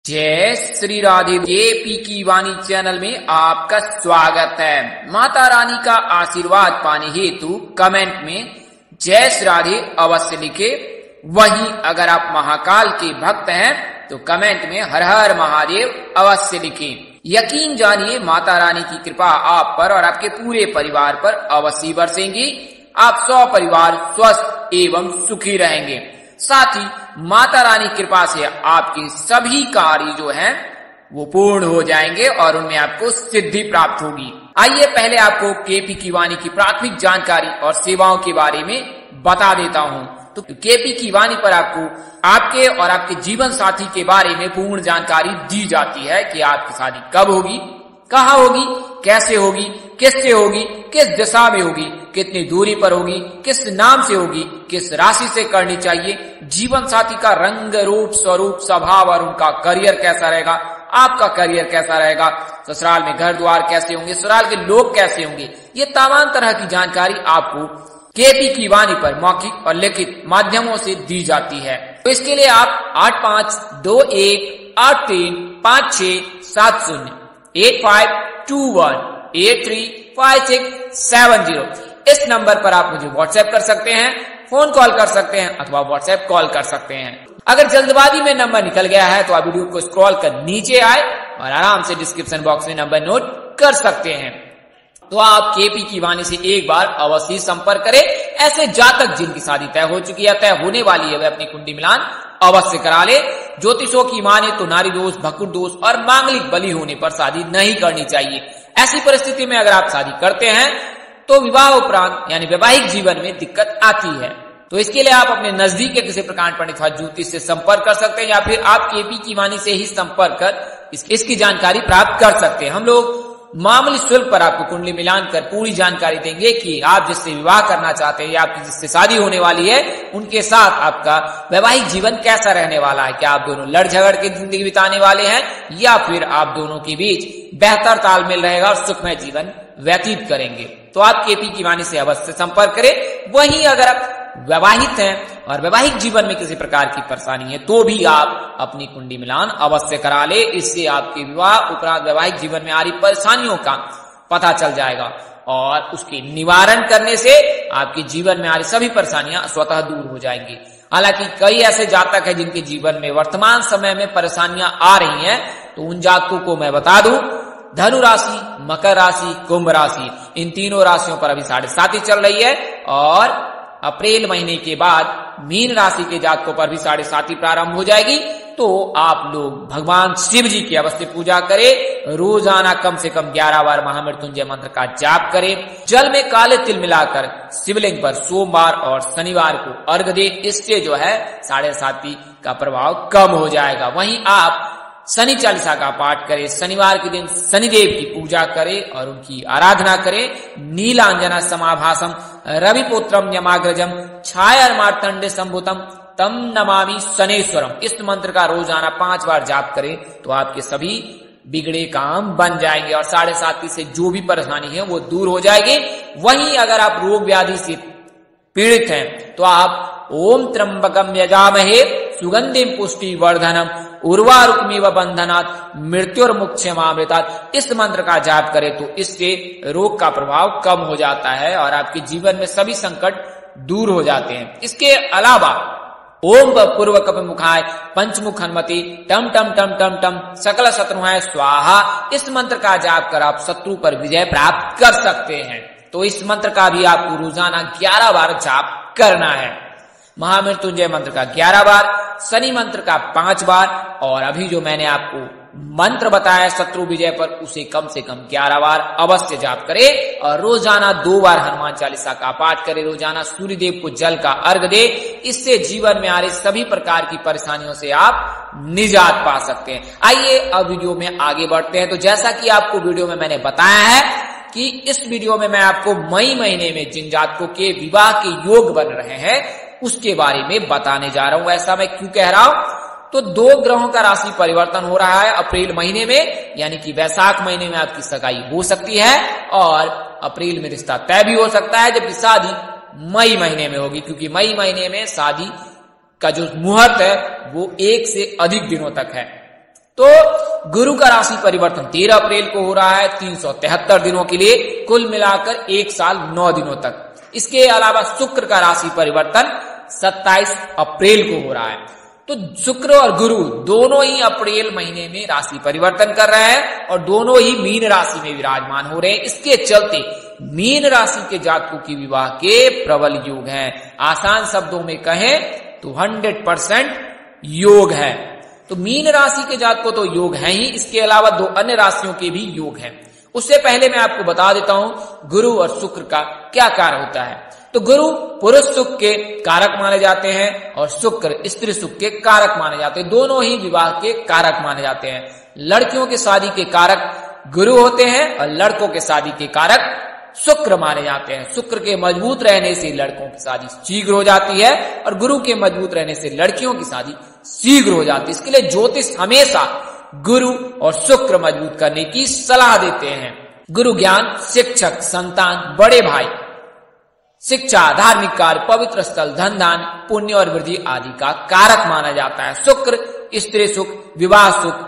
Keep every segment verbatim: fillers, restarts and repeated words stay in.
जय श्री राधे। जेपी की वाणी चैनल में आपका स्वागत है। माता रानी का आशीर्वाद पाने हेतु कमेंट में जय श्री राधे अवश्य लिखे। वहीं अगर आप महाकाल के भक्त हैं तो कमेंट में हर हर महादेव अवश्य लिखें। यकीन जानिए माता रानी की कृपा आप पर और आपके पूरे परिवार पर अवश्य बरसेंगी। आप सौ परिवार स्वस्थ एवं सुखी रहेंगे। साथ ही माता रानी कृपा से आपके सभी कार्य जो हैं वो पूर्ण हो जाएंगे और उनमें आपको सिद्धि प्राप्त होगी। आइए पहले आपको केपी की वाणी की प्राथमिक जानकारी और सेवाओं के बारे में बता देता हूं। तो केपी की वाणी पर आपको आपके और आपके जीवन साथी के बारे में पूर्ण जानकारी दी जाती है कि आपकी शादी कब होगी, कहाँ होगी, कैसे होगी, किससे होगी, किस दिशा में होगी, कितनी दूरी पर होगी, किस नाम से होगी, किस राशि से करनी चाहिए, जीवन साथी का रंग रूप स्वरूप स्वभाव और उनका करियर कैसा रहेगा, आपका करियर कैसा रहेगा, ससुराल में घर द्वार कैसे होंगे, ससुराल के लोग कैसे होंगे। ये तमाम तरह की जानकारी आपको केपी की वाणी पर मौखिक और लिखित माध्यमों से दी जाती है। तो इसके लिए आप आठ पांच दो एक आठ तीन पांच छह सात शून्य eight five two one eight three five six seven zero इस नंबर पर आप मुझे व्हाट्सएप कर सकते हैं, फोन कॉल कर सकते हैं अथवा व्हाट्सएप कॉल कर सकते हैं। अगर जल्दबाजी में नंबर निकल गया है तो आप वीडियो को स्क्रॉल कर नीचे आए और आराम से डिस्क्रिप्शन बॉक्स में नंबर नोट कर सकते हैं। तो आप केपी की वाणी से एक बार अवश्य संपर्क करें। ऐसे जातक जिनकी शादी तय हो चुकी है, तय होने वाली है, वे अपनी कुंडली मिलान अवश्य करा ले। ज्योतिषों की माने तो नारी दोष, भकुर दोष और मांगलिक बलि होने पर शादी नहीं करनी चाहिए। ऐसी परिस्थिति में अगर आप शादी करते हैं तो विवाह उपरांत यानी वैवाहिक जीवन में दिक्कत आती है। तो इसके लिए आप अपने नजदीक के किसी प्रकार पंडित अथवा ज्योतिष से संपर्क कर सकते हैं या फिर आप केपी की वाणी से ही संपर्क कर इस, इसकी जानकारी प्राप्त कर सकते हैं। हम लोग मामूली शुल्क पर आपको कुंडली मिलान कर पूरी जानकारी देंगे कि आप जिससे विवाह करना चाहते हैं या आपकी जिससे शादी होने वाली है उनके साथ आपका वैवाहिक जीवन कैसा रहने वाला है। क्या आप दोनों लड़ झगड़ के जिंदगी बिताने वाले हैं या फिर आप दोनों के बीच बेहतर तालमेल रहेगा और सुखमय जीवन व्यतीत करेंगे। तो आप केपी की वाणी से अवश्य संपर्क करें। वहीं अगर आप वैवाहिक हैं और वैवाहिक जीवन में किसी प्रकार की परेशानी है तो भी आप अपनी कुंडली मिलान अवश्य करा ले। इससे आपके विवाह उपरांत वैवाहिक जीवन में आ रही परेशानियों का पता चल जाएगा और उसके निवारण करने से आपके जीवन में आ रही सभी परेशानियां स्वतः दूर हो जाएंगी। हालांकि कई ऐसे जातक हैं जिनके जीवन में वर्तमान समय में परेशानियां आ रही हैं, तो उन जातकों को मैं बता दूं धनु राशि, मकर राशि, कुंभ राशि, इन तीनों राशियों पर अभी साढ़े साती चल रही है और अप्रैल महीने के बाद मीन राशि के जातकों पर भी साढ़े साती प्रारंभ हो जाएगी। तो आप लोग भगवान शिव जी की अवश्य पूजा करें। रोजाना कम से कम ग्यारह बार महामृत्युंजय मंत्र का जाप करें। जल में काले तिल मिलाकर शिवलिंग पर सोमवार और शनिवार को अर्घ्य दे। इससे जो है साढ़े साती का प्रभाव कम हो जाएगा। वहीं आप शनि चालीसा का पाठ करें। शनिवार के दिन शनिदेव की पूजा करें और उनकी आराधना करें। नीलांजना समाभासम रविपुत्रम यमाग्रजम छाया मार्तंडे संभुतम तम नमामि शनेश्वरम इस मंत्र का रोजाना पांच बार जाप करें तो आपके सभी बिगड़े काम बन जाएंगे और साढ़े साती से जो भी परेशानी है वो दूर हो जाएगी। वहीं अगर आप रोग व्याधि से पीड़ित हैं तो आप ओम त्र्यंबकम यजामहे सुगंधिम पुष्टि वर्धनम उर्वारुकमेव बंधनात् मृत्युर्मुक्षयमामृतात् इस मंत्र का जाप करें तो इससे रोग का प्रभाव कम हो जाता है और आपके जीवन में सभी संकट दूर हो जाते हैं। इसके अलावा ओम पूर्व कप मुखाय पंचमुख हनुमति टम टम टम टम टम सकल शत्रुहाय स्वाहा इस मंत्र का जाप कर आप शत्रु पर विजय प्राप्त कर सकते हैं। तो इस मंत्र का भी आपको रोजाना ग्यारह बार जाप करना है। महामृत्युंजय मंत्र का ग्यारह बार, शनि मंत्र का पांच बार और अभी जो मैंने आपको मंत्र बताया शत्रु विजय पर उसे कम से कम ग्यारह बार अवश्य जाप करें और रोजाना दो बार हनुमान चालीसा का पाठ करें। रोजाना सूर्य देव को जल का अर्घ दे। इससे जीवन में आ रही सभी प्रकार की परेशानियों से आप निजात पा सकते हैं। आइए अब वीडियो में आगे बढ़ते हैं। तो जैसा कि आपको वीडियो में मैंने बताया है कि इस वीडियो में मैं आपको मई महीने में जिन जातकों के विवाह के योग बन रहे हैं उसके बारे में बताने जा रहा हूं। ऐसा मैं क्यों कह रहा हूं? तो दो ग्रहों का राशि परिवर्तन हो रहा है अप्रैल महीने में, यानी कि वैशाख महीने में आपकी सगाई हो सकती है और अप्रैल में रिश्ता तय भी हो सकता है, जबकि शादी मई महीने में होगी, क्योंकि मई महीने में शादी का जो मुहूर्त है वो एक से अधिक दिनों तक है। तो गुरु का राशि परिवर्तन तेरह अप्रैल को हो रहा है तीन सौ तिहत्तर दिनों के लिए, कुल मिलाकर एक साल नौ दिनों तक। इसके अलावा शुक्र का राशि परिवर्तन सत्ताईस अप्रैल को हो रहा है। तो शुक्र और गुरु दोनों ही अप्रैल महीने में राशि परिवर्तन कर रहे हैं और दोनों ही मीन राशि में विराजमान हो रहे हैं। इसके चलते मीन राशि के जातकों की विवाह के प्रबल योग हैं। आसान शब्दों में कहें तो सौ परसेंट योग है। तो मीन राशि के जातकों तो योग है ही, इसके अलावा दो अन्य राशियों के भी योग हैं। उससे पहले मैं आपको बता देता हूं गुरु और शुक्र का क्या कार्य होता है। तो गुरु पुरुष सुख के कारक माने जाते हैं और शुक्र स्त्री सुख के कारक माने जाते हैं। दोनों ही विवाह के कारक माने जाते हैं। लड़कियों के शादी के कारक गुरु होते हैं और लड़कों के शादी के कारक शुक्र माने जाते हैं। शुक्र के मजबूत रहने से लड़कों की शादी शीघ्र हो जाती है और गुरु के मजबूत रहने से लड़कियों की शादी शीघ्र हो जाती है। इसके लिए ज्योतिष हमेशा गुरु और शुक्र मजबूत करने की सलाह देते हैं। गुरु ज्ञान, शिक्षक, संतान, बड़े भाई, शिक्षा, धार्मिक कार्य, पवित्र स्थल, धन दान, पुण्य और वृद्धि आदि का कारक माना जाता है। शुक्र स्त्री सुख, विवाह सुख,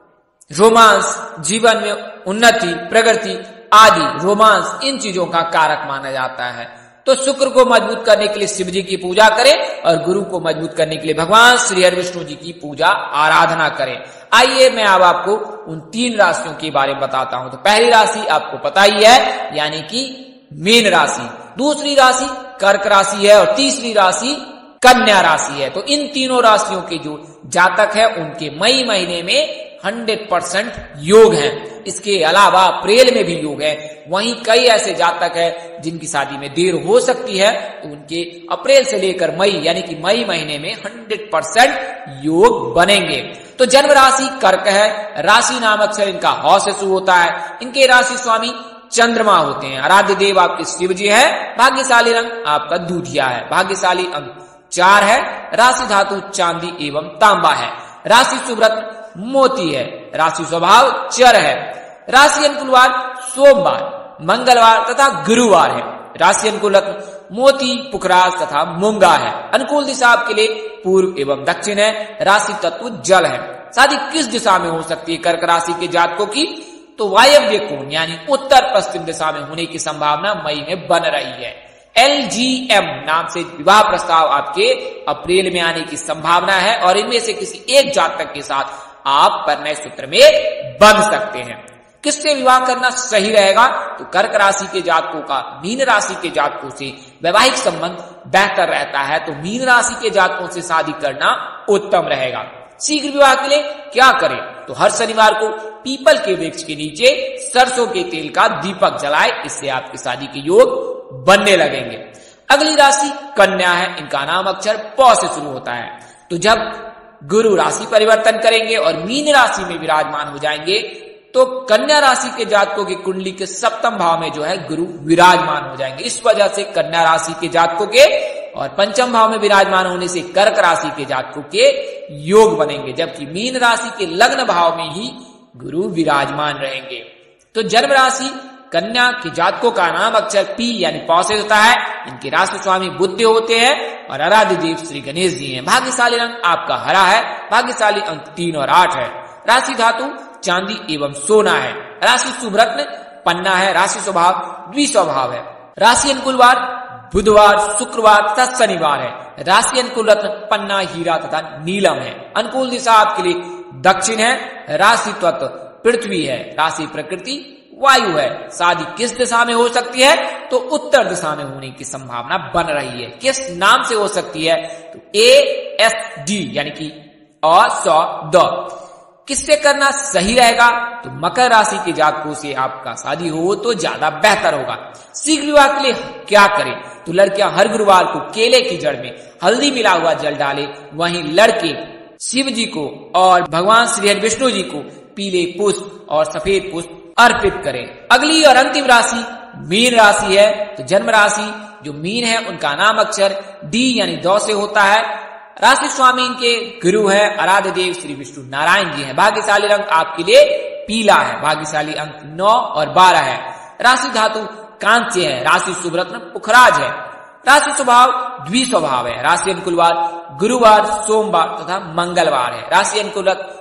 रोमांस, जीवन में उन्नति, प्रगति आदि, रोमांस, इन चीजों का कारक माना जाता है। तो शुक्र को मजबूत करने के लिए शिव जी की पूजा करें और गुरु को मजबूत करने के लिए भगवान श्री हरि विष्णु जी की पूजा आराधना करें। आइए मैं अब आपको उन तीन राशियों के बारे में बताता हूं। तो पहली राशि आपको पता ही है, यानी कि मीन राशि। दूसरी राशि कर्क राशि है और तीसरी राशि कन्या राशि है। तो इन तीनों राशियों के जो जातक है उनके मई महीने में सौ परसेंट योग है। इसके अलावा अप्रैल में भी योग है। वहीं कई ऐसे जातक है जिनकी शादी में देर हो सकती है, तो उनके अप्रैल से लेकर मई यानी कि मई महीने में सौ परसेंट योग बनेंगे। तो जन्म राशि कर्क है। राशि नाम अक्षर इनका हौ से शुरू होता है। इनके राशि स्वामी चंद्रमा होते हैं। आराध्य देव आपके शिव जी है। भाग्यशाली रंग आपका दूधिया है। भाग्यशाली अंक चार है। राशि धातु चांदी एवं तांबा है। राशि शुभरत्न मोती है। राशि स्वभाव चर है। राशि अनुकूलवार सोमवार, मंगलवार तथा गुरुवार है। राशि अनुकूल रत्न मोती, पुखराज तथा मूंगा है। अनुकूल दिशा आपके लिए पूर्व एवं दक्षिण है। राशि तत्व जल है। शादी किस दिशा में हो सकती है कर्क राशि के जातकों की? तो वायव्य कोण यानी उत्तर पश्चिम दिशा में होने की संभावना मई में बन रही है। एल जी एम नाम से विवाह प्रस्ताव आपके अप्रैल में आने की संभावना है और इनमें से किसी एक जातक के साथ आप परिणय सूत्र में बंध सकते हैं। किससे विवाह करना सही रहेगा? तो कर्क राशि के जातकों का मीन राशि के जातकों से वैवाहिक संबंध बेहतर रहता है, तो मीन राशि के जातकों से शादी करना उत्तम रहेगा। शीघ्र विवाह के लिए क्या करें? तो हर शनिवार को पीपल के वृक्ष के नीचे सरसों के तेल का दीपक जलाए, इससे आपकी शादी के योग बनने लगेंगे। अगली राशि कन्या है। इनका नाम अक्षर प से शुरू होता है। तो जब गुरु राशि परिवर्तन करेंगे और मीन राशि में विराजमान हो जाएंगे तो कन्या राशि के जातकों की कुंडली के सप्तम भाव में जो है गुरु विराजमान हो जाएंगे। इस वजह से कन्या राशि के जातकों के और पंचम भाव में विराजमान होने से कर्क राशि के जातकों के योग बनेंगे, जबकि मीन राशि के लग्न भाव में ही गुरु विराजमान रहेंगे। तो जन्म राशि कन्या के जातकों का नाम अक्षर पी यानी पौ से होता है। इनके राशि स्वामी बुध होते हैं और आराध्य देव श्री गणेश जी हैं। भाग्यशाली रंग आपका हरा है। भाग्यशाली अंक तीन और आठ है। राशि धातु चांदी एवं सोना है। राशि शुभ रत्न पन्ना है। राशि स्वभाव द्विस्वभाव है। राशि अनुकूलवार बुधवार, शुक्रवार तथा शनिवार है। राशि अनुकूल रत्न पन्ना, हीरा तथा नीलम है। अनुकूल दिशा आपके लिए दक्षिण है। राशि तत्व पृथ्वी है। राशि प्रकृति वायु है। शादी किस दिशा में हो सकती है? तो उत्तर दिशा में होने की संभावना बन रही है। किस नाम से हो सकती है? तो ए एस डी यानी कि अ सौ द। किससे करना सही रहेगा? तो मकर राशि के जातकों से आपका शादी हो तो ज्यादा बेहतर होगा। शीघ्र विवाह के लिए क्या करें? तो लड़कियां हर गुरुवार को केले की जड़ में हल्दी मिला हुआ जल डाले, वहीं लड़के शिव जी को और भगवान श्री हरि विष्णु जी को पीले पुष्प और सफेद पुष्प अर्पित करें। अगली और अंतिम राशि मीन राशि है। तो जन्म राशि जो मीन है उनका नाम अक्षर डी यानी दौ से होता है। राशि स्वामी इनके गुरु है आराध्य देव श्री विष्णु नारायण जी हैं। भाग्यशाली रंग आपके लिए पीला है। भाग्यशाली अंक नौ और बारह है। राशि धातु कांस्य है। राशि शुभ रत्न पुखराज है। राशि स्वभाव द्विस्वभाव है। राशि अनुकूलवार गुरुवार, सोमवार तथा मंगलवार है। राशि अनुकूल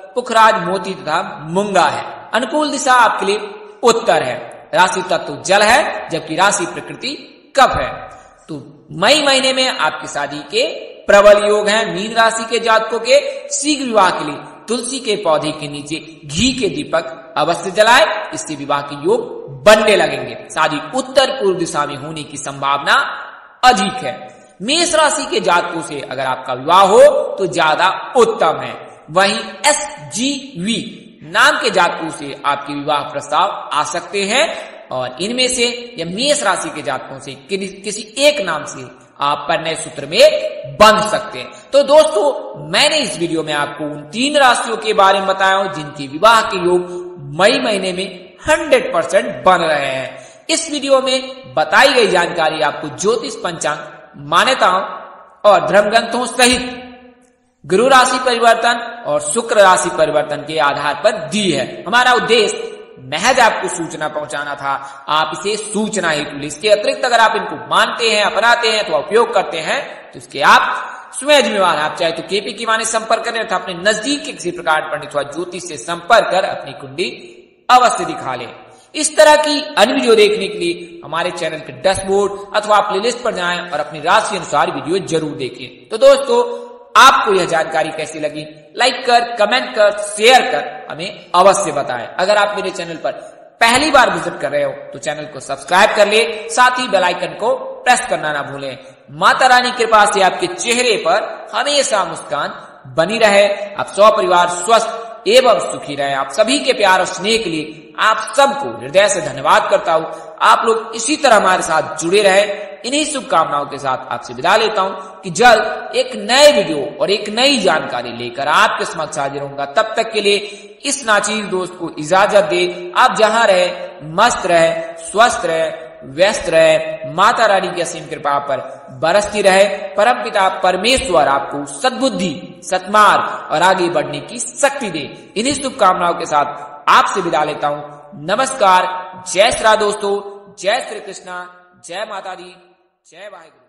पुखराज, मोती तथा मूंगा है। अनुकूल दिशा आपके लिए उत्तर है। राशि तत्व जल है, जबकि राशि प्रकृति कफ है। तो मई महीने में आपकी शादी के प्रबल योग हैं। मीन राशि के जातकों के शीघ्र विवाह के लिए तुलसी के पौधे के नीचे घी के दीपक अवश्य जलाए, इससे विवाह के योग बनने लगेंगे। शादी उत्तर पूर्व दिशा में होने की संभावना अधिक है। मेष राशि के जातकों से अगर आपका विवाह हो तो ज्यादा उत्तम है। वहीं एस जी वी नाम के जातकों से आपके विवाह प्रस्ताव आ सकते हैं और इनमें से या मेष राशि के जातकों से कि, किसी एक नाम से आप परिणय सूत्र में बंध सकते हैं। तो दोस्तों, मैंने इस वीडियो में आपको उन तीन राशियों के बारे में बताया हूं जिनके विवाह के योग मई महीने में हंड्रेड परसेंट बन रहे हैं। इस वीडियो में बताई गई जानकारी आपको ज्योतिष, पंचांग, मान्यताओं और धर्म ग्रंथों सहित गुरु राशि परिवर्तन और शुक्र राशि परिवर्तन के आधार पर दी है। हमारा उद्देश्य महज आपको सूचना पहुंचाना था, आप इसे सूचना हेतु लें। इसके अतिरिक्त अगर आप इनको मानते हैं, अपनाते हैं अथवा उपयोग करते हैं तो इसके आप स्वयं जिम्मेवार। आप चाहे तो केपी की वाणी संपर्क करें अथवा अपने नजदीक के किसी प्रकार पंडित अथवा ज्योतिष से संपर्क कर अपनी कुंडली अवश्य दिखा लें। इस तरह की अन्य वीडियो देखने के लिए हमारे चैनल के डैशबोर्ड अथवा प्लेलिस्ट पर जाएं और अपनी राशि अनुसार वीडियो जरूर देखें। तो दोस्तों, आपको यह जानकारी कैसी लगी, लाइक कर, कमेंट कर, शेयर कर हमें अवश्य बताएं। अगर आप मेरे चैनल पर पहली बार विजिट कर रहे हो तो चैनल को सब्सक्राइब कर ले, साथ ही बेल आइकन को प्रेस करना ना भूलें। माता रानी की कृपा से आपके चेहरे पर हमेशा मुस्कान बनी रहे, आप सौ परिवार स्वस्थ एवं सुखी रहे। आप सभी के प्यार और स्नेह के लिए आप सबको हृदय से धन्यवाद करता हूं। आप लोग इसी तरह हमारे साथ जुड़े रहे। इन्हीं शुभकामनाओं के साथ आपसे विदा लेता हूं कि जल्द एक नए वीडियो और एक नई जानकारी लेकर आपके समक्ष हाजिर होऊंगा। तब तक के लिए इस नाचीज दोस्त को इजाजत दे। आप जहां रहे मस्त रहे, स्वस्थ रहे, व्यस्त रहे। माता रानी की असीम कृपा पर बरसती रहे। परमपिता परमेश्वर आपको सद्बुद्धि, सत्मार्ग और आगे बढ़ने की शक्ति दे। इन्हीं शुभकामनाओं के साथ आपसे विदा लेता हूं। नमस्कार, जय श्री राम दोस्तों, जय श्री कृष्णा, जय माता दी, जय वाहिगुरु।